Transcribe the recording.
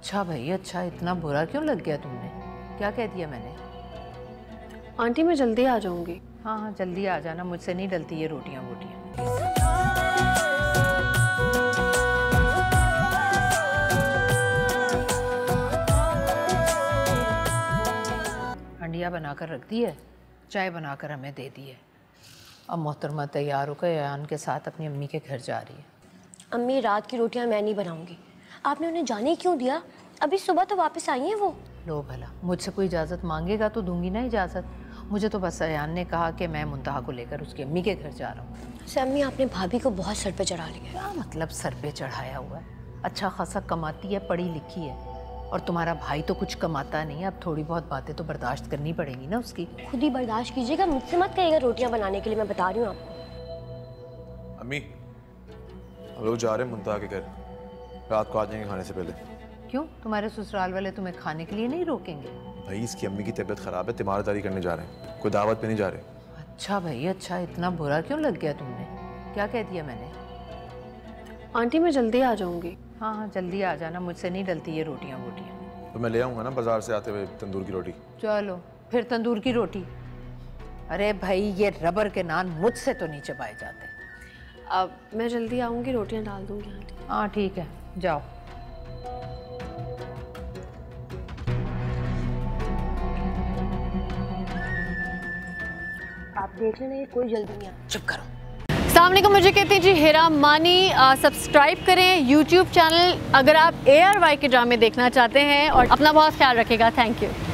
अच्छा भाई अच्छा, इतना बुरा क्यों लग गया तुमने? क्या कह दिया मैंने? आंटी मैं जल्दी आ जाऊंगी। हाँ हाँ जल्दी आ जाना, मुझसे नहीं डलती ये रोटियां वोटियां। हंडिया बनाकर रख दी है, चाय बनाकर हमें दे दी है। अब मोहतरमा तैयार होकर यान के साथ अपनी अम्मी के घर जा रही है। अम्मी रात की रोटियां मैं नहीं बनाऊंगी। आपने उन्हें जाने क्यों दिया? अभी सुबह तो वापस आई हैं वो। लो भला, मुझसे कोई इजाज़त मांगेगा तो दूंगी ना इजाज़त। मुझे तो बस अयान ने कहा कि मैं मुंतहा को लेकर उसकी अम्मी के घर जा रहा हूँ। अम्मी आपने भाभी को बहुत सर पे चढ़ा लिया। क्या मतलब सर पे चढ़ाया हुआ है? अच्छा खासा कमाती है, पढ़ी लिखी है, और तुम्हारा भाई तो कुछ कमाता नहीं है। अब थोड़ी बहुत बातें तो बर्दाश्त करनी पड़ेगी ना उसकी। खुद ही बर्दाश्त कीजिएगा, मुझसे मत कहिएगा रोटियां बनाने के लिए, मैं बता रही हूँ आपको। अम्मी हम लोग जा रहे हैं मुंतहा के घर, रात को आ जाएंगे खाने से पहले। क्यों, तुम्हारे ससुराल वाले तुम्हें खाने के लिए नहीं रोकेंगे? भाई इसकी अम्मी की तबीयत खराब है, तीमारदारी करने जा रहे हैं, कोई दावत पे नहीं जा रहे। अच्छा भाई अच्छा, इतना बुरा क्यों लग गया तुमने? क्या कह दिया मैंने? आंटी मैं जल्दी आ जाऊंगी। हाँ हाँ जल्दी आ जाना, मुझसे नहीं डलती ये रोटियां वोटियां। तो मैं ले आऊँगा ना बाजार से आते हुए तंदूर की रोटी। चलो फिर तंदूर की रोटी। अरे भाई ये रबर के नान मुझसे तो नहीं चबाए जाते। अब मैं जल्दी आऊंगी, रोटियां डाल दूंगी आंटी। हाँ ठीक है, जाओ। आप देख लेना, ये कोई जल्दी नहीं आता। चुप करो। अस्सलाम वालेकुम, मुझे कहते हैं जी हेरा मानी। सब्सक्राइब करें यूट्यूब चैनल अगर आप ARY के ड्रामे देखना चाहते हैं, और अपना बहुत ख्याल रखेगा। Thank you.